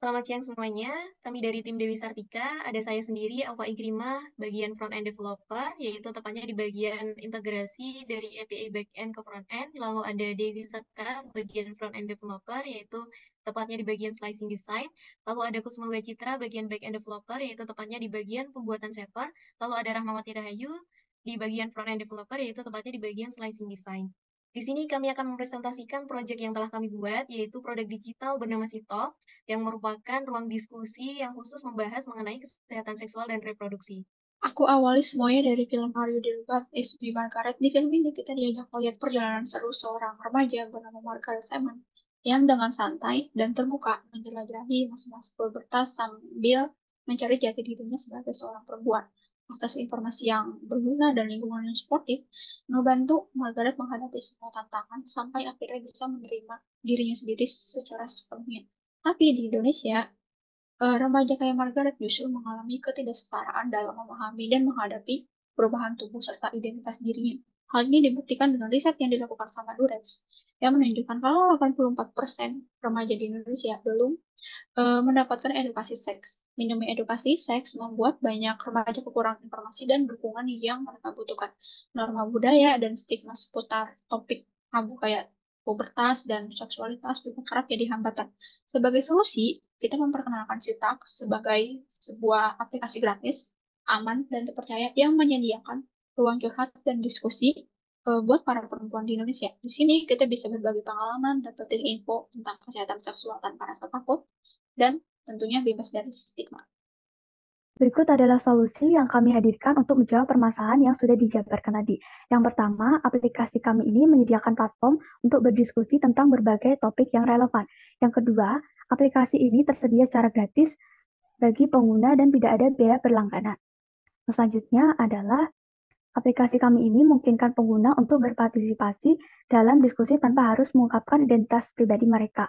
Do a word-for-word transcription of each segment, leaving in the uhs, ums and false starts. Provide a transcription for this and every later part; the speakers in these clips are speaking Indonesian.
Selamat siang semuanya, kami dari tim Dewi Sartika, ada saya sendiri, Alfa Ikrimah, bagian front-end developer, yaitu tepatnya di bagian integrasi dari A P I back-end ke front-end, lalu ada Dewi Sekar, bagian front-end developer, yaitu tepatnya di bagian slicing design, lalu ada Kusuma Citra, bagian back-end developer, yaitu tepatnya di bagian pembuatan server, lalu ada Rahmawati Rahayu, di bagian front-end developer, yaitu tepatnya di bagian slicing design. Di sini kami akan mempresentasikan proyek yang telah kami buat, yaitu produk digital bernama Sitalk, yang merupakan ruang diskusi yang khusus membahas mengenai kesehatan seksual dan reproduksi. Aku awali semuanya dari film Are You There But Is Me Margaret. Di film ini kita diajak melihat perjalanan seru seorang remaja bernama Margaret Simon yang dengan santai dan terbuka menjelajahi masa-masa pubertas sambil mencari jati dirinya sebagai seorang perempuan. Akses informasi yang berguna dan lingkungan yang suportif ngebantu Margaret menghadapi semua tantangan sampai akhirnya bisa menerima dirinya sendiri secara sepenuhnya. Tapi di Indonesia, Eh, remaja kayak Margaret justru mengalami ketidaksetaraan dalam memahami dan menghadapi perubahan tubuh serta identitas dirinya. Hal ini dibuktikan dengan riset yang dilakukan sama Durex, yang menunjukkan kalau delapan puluh empat persen remaja di Indonesia belum eh, mendapatkan edukasi seks. Minimnya edukasi seks membuat banyak remaja kekurangan informasi dan dukungan yang mereka butuhkan. Norma budaya dan stigma seputar topik tabu kayak pubertas dan seksualitas juga kerap jadi hambatan. Sebagai solusi, kita memperkenalkan Sitak sebagai sebuah aplikasi gratis, aman, dan terpercaya yang menyediakan ruang curhat dan diskusi eh, buat para perempuan di Indonesia. Di sini kita bisa berbagi pengalaman, dapetin info tentang kesehatan seksual tanpa rasa takut, dan tentunya bebas dari stigma. Berikut adalah solusi yang kami hadirkan untuk menjawab permasalahan yang sudah dijabarkan tadi. Yang pertama, aplikasi kami ini menyediakan platform untuk berdiskusi tentang berbagai topik yang relevan. Yang kedua, aplikasi ini tersedia secara gratis bagi pengguna dan tidak ada biaya berlangganan. Selanjutnya adalah aplikasi kami ini memungkinkan pengguna untuk berpartisipasi dalam diskusi tanpa harus mengungkapkan identitas pribadi mereka.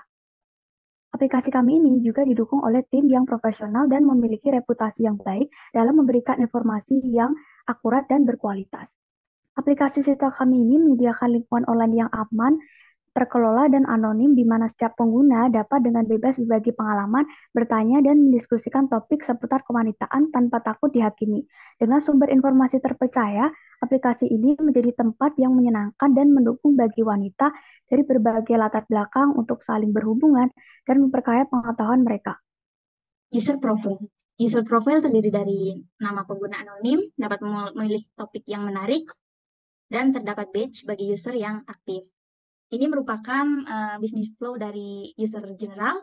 Aplikasi kami ini juga didukung oleh tim yang profesional dan memiliki reputasi yang baik dalam memberikan informasi yang akurat dan berkualitas. Aplikasi Sital kami ini menyediakan lingkungan online yang aman, terkelola dan anonim di mana setiap pengguna dapat dengan bebas berbagi pengalaman, bertanya, dan mendiskusikan topik seputar kewanitaan tanpa takut dihakimi. Dengan sumber informasi terpercaya, aplikasi ini menjadi tempat yang menyenangkan dan mendukung bagi wanita dari berbagai latar belakang untuk saling berhubungan dan memperkaya pengetahuan mereka. User profile. User profile terdiri dari nama pengguna anonim, dapat memilih topik yang menarik, dan terdapat badge bagi user yang aktif. Ini merupakan uh, bisnis flow dari user general,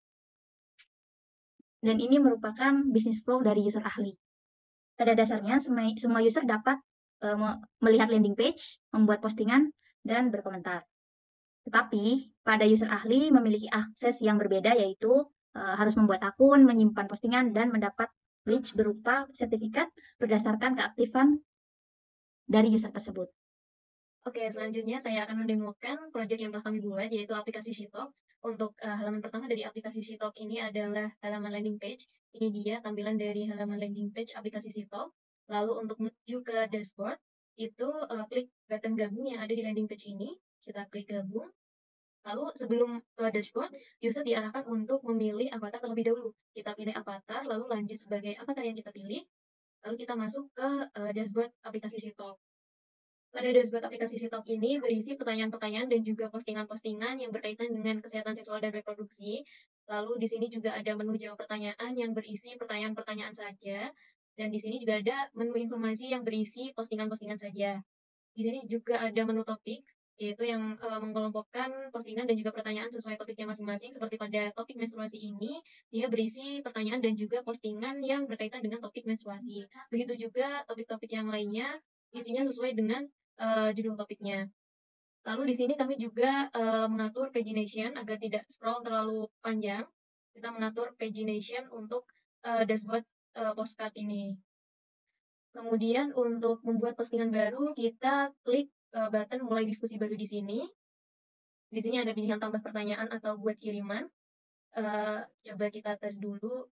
dan ini merupakan bisnis flow dari user ahli. Pada dasarnya, semua user dapat uh, melihat landing page, membuat postingan, dan berkomentar. Tetapi, pada user ahli memiliki akses yang berbeda, yaitu uh, harus membuat akun, menyimpan postingan, dan mendapat badge berupa sertifikat berdasarkan keaktifan dari user tersebut. Oke, selanjutnya saya akan mendemokan proyek yang telah kami buat, yaitu aplikasi Sitalk. Untuk uh, halaman pertama dari aplikasi Sitalk ini adalah halaman landing page. Ini dia tampilan dari halaman landing page aplikasi Sitalk. Lalu untuk menuju ke dashboard, itu uh, klik button gabung yang ada di landing page ini. Kita klik gabung. Lalu sebelum ke dashboard, user diarahkan untuk memilih avatar terlebih dahulu. Kita pilih avatar, lalu lanjut sebagai avatar yang kita pilih. Lalu kita masuk ke uh, dashboard aplikasi Sitalk. Pada dashboard aplikasi Sitalk ini berisi pertanyaan-pertanyaan dan juga postingan-postingan yang berkaitan dengan kesehatan seksual dan reproduksi. Lalu di sini juga ada menu jawab pertanyaan yang berisi pertanyaan-pertanyaan saja. Dan di sini juga ada menu informasi yang berisi postingan-postingan saja. Di sini juga ada menu topik, yaitu yang uh, mengelompokkan postingan dan juga pertanyaan sesuai topiknya masing-masing. Seperti pada topik menstruasi ini, dia berisi pertanyaan dan juga postingan yang berkaitan dengan topik menstruasi. Begitu juga topik-topik yang lainnya, isinya sesuai dengan uh, judul topiknya. Lalu di sini kami juga uh, mengatur pagination agar tidak scroll terlalu panjang. Kita mengatur pagination untuk uh, dashboard uh, postcard ini. Kemudian untuk membuat postingan baru, kita klik uh, button mulai diskusi baru di sini. Di sini ada pilihan tambah pertanyaan atau buat kiriman. Uh, coba kita tes dulu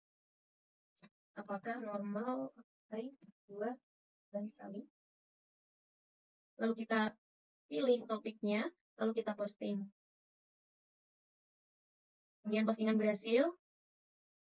apakah normal, baik, dua, dan sekali. Lalu kita pilih topiknya, lalu kita posting. Kemudian postingan berhasil,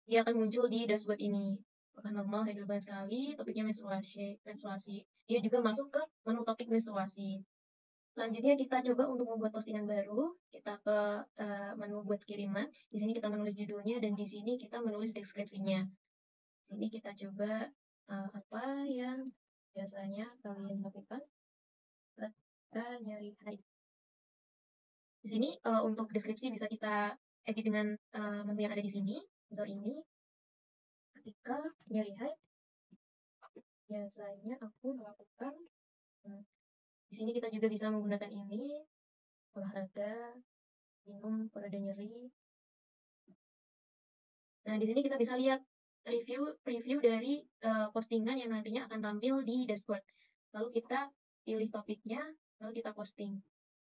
dia akan muncul di dashboard ini. Apakah normal, high dua bulan sekali, topiknya menstruasi, menstruasi. Dia juga masuk ke menu topik menstruasi. Selanjutnya kita coba untuk membuat postingan baru. Kita ke uh, menu buat kiriman. Di sini kita menulis judulnya dan di sini kita menulis deskripsinya. Di sini kita coba uh, apa yang biasanya kalian lakukan. Kita nyari hide. Di sini uh, untuk deskripsi bisa kita edit dengan uh, menu yang ada di sini. Misal ini, ketika nyari hide, biasanya aku melakukan. Hmm, di sini kita juga bisa menggunakan ini, olahraga, minum kalau ada nyeri. Nah, di sini kita bisa lihat review review dari uh, postingan yang nantinya akan tampil di dashboard. Lalu kita pilih topiknya, lalu kita posting.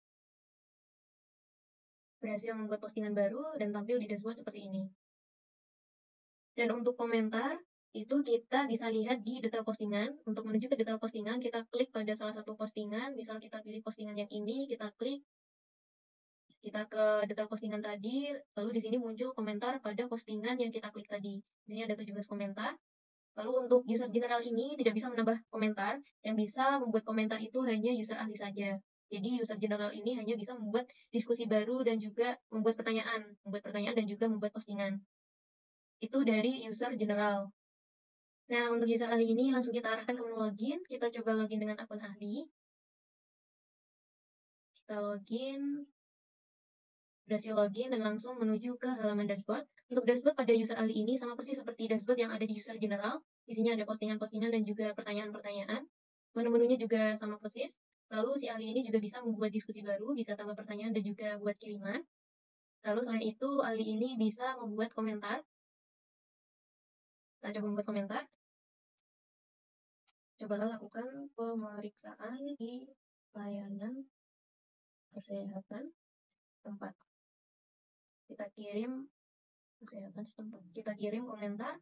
Berhasil membuat postingan baru dan tampil di dashboard seperti ini. Dan untuk komentar, itu kita bisa lihat di detail postingan. Untuk menuju ke detail postingan, kita klik pada salah satu postingan. Misal kita pilih postingan yang ini, kita klik. Kita ke detail postingan tadi, lalu di sini muncul komentar pada postingan yang kita klik tadi. Di sini ada tujuh belas komentar. Lalu untuk user general ini tidak bisa menambah komentar, yang bisa membuat komentar itu hanya user ahli saja. Jadi user general ini hanya bisa membuat diskusi baru dan juga membuat pertanyaan, membuat pertanyaan dan juga membuat postingan. Itu dari user general. Nah, untuk user ahli ini langsung kita arahkan ke menu login. Kita coba login dengan akun ahli. Kita login. Berhasil login dan langsung menuju ke halaman dashboard. Untuk dashboard pada user ahli ini sama persis seperti dashboard yang ada di user general. Di sini ada postingan-postingan dan juga pertanyaan-pertanyaan. Menu-menunya juga sama persis. Lalu si ahli ini juga bisa membuat diskusi baru, bisa tambah pertanyaan dan juga buat kiriman. Lalu selain itu, ahli ini bisa membuat komentar. Kita coba membuat komentar. Cobalah lakukan pemeriksaan di layanan kesehatan tempat. Kita kirim kesehatan setempat. Kita kirim komentar.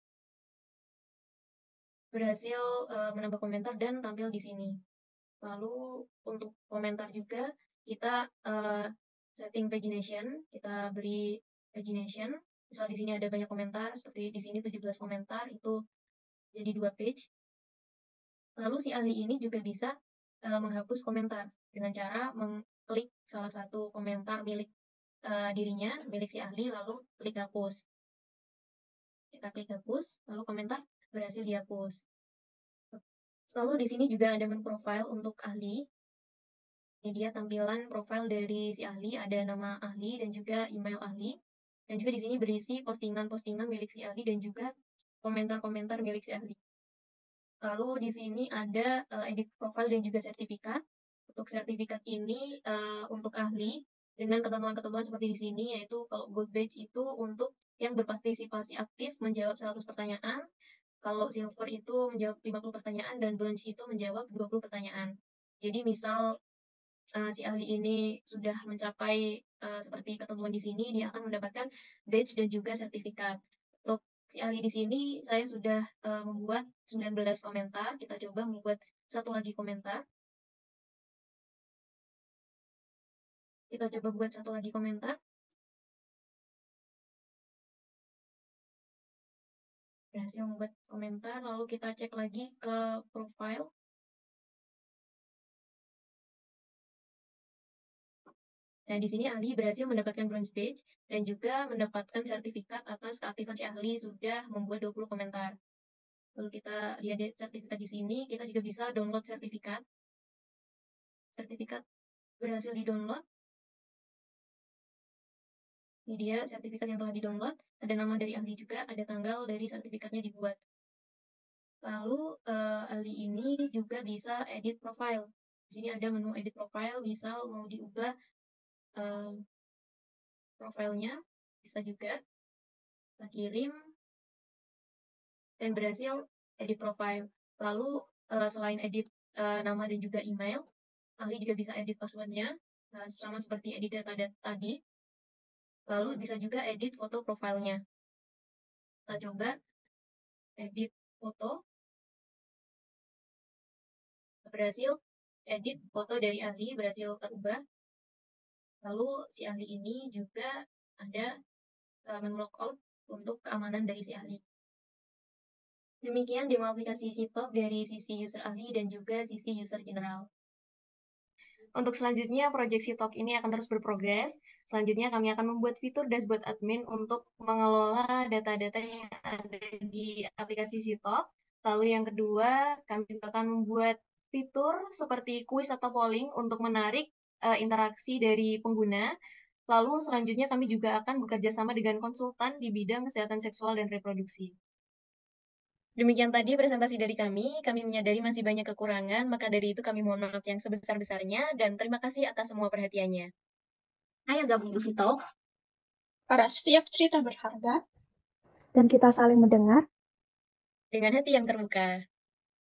Berhasil uh, menambah komentar dan tampil di sini. Lalu untuk komentar juga kita uh, setting pagination. Kita beri pagination. Misal di sini ada banyak komentar, seperti di sini tujuh belas komentar, itu jadi dua page. Lalu si ahli ini juga bisa uh, menghapus komentar dengan cara mengklik salah satu komentar milik uh, dirinya, milik si ahli, lalu klik hapus. Kita klik hapus, lalu komentar berhasil dihapus. Lalu di sini juga ada menu profile untuk ahli. Ini dia tampilan profile dari si ahli, ada nama ahli dan juga email ahli. Dan juga di sini berisi postingan-postingan milik si ahli dan juga komentar-komentar milik si ahli. Lalu di sini ada uh, edit profile dan juga sertifikat. Untuk sertifikat ini uh, untuk ahli dengan ketentuan-ketentuan seperti di sini, yaitu kalau gold badge itu untuk yang berpartisipasi aktif menjawab seratus pertanyaan, kalau silver itu menjawab lima puluh pertanyaan, dan bronze itu menjawab dua puluh pertanyaan. Jadi misal uh, si ahli ini sudah mencapai uh, seperti ketentuan di sini, dia akan mendapatkan badge dan juga sertifikat. Untuk si ahli di sini, saya sudah uh, membuat sembilan belas komentar. Kita coba membuat satu lagi komentar. Kita coba buat satu lagi komentar. Berhasil membuat komentar, lalu kita cek lagi ke profile. Nah, di sini ahli berhasil mendapatkan bronze badge dan juga mendapatkan sertifikat atas keaktifan si ahli sudah membuat dua puluh komentar. Lalu kita lihat sertifikat di sini, kita juga bisa download sertifikat. Sertifikat berhasil di-download. Ini dia sertifikat yang telah di-download. Ada nama dari ahli juga, ada tanggal dari sertifikatnya dibuat. Lalu uh, ahli ini juga bisa edit profile. Di sini ada menu edit profile, misal mau diubah uh, profilnya, bisa juga. Kita kirim dan berhasil edit profile. Lalu uh, selain edit uh, nama dan juga email, ahli juga bisa edit passwordnya, uh, sama seperti edit data tadi. Lalu bisa juga edit foto profilnya. Kita coba edit foto. Berhasil edit foto dari ahli, berhasil terubah. Lalu si ahli ini juga ada uh, menu logout untuk keamanan keamanan dari si ahli. Demikian demo aplikasi Sitok dari sisi user ahli dan juga sisi user general. Untuk selanjutnya, proyek Sitok ini akan terus berprogres. Selanjutnya, kami akan membuat fitur dashboard admin untuk mengelola data-data yang ada di aplikasi Sitok. Lalu yang kedua, kami juga akan membuat fitur seperti kuis atau polling untuk menarik uh, interaksi dari pengguna. Lalu selanjutnya, kami juga akan bekerja sama dengan konsultan di bidang kesehatan seksual dan reproduksi. Demikian tadi presentasi dari kami. Kami menyadari masih banyak kekurangan, maka dari itu kami mohon maaf yang sebesar-besarnya, dan terima kasih atas semua perhatiannya. Ayo gabung di Sitok. Karena setiap cerita berharga, Dan kita saling mendengar dengan hati yang terbuka.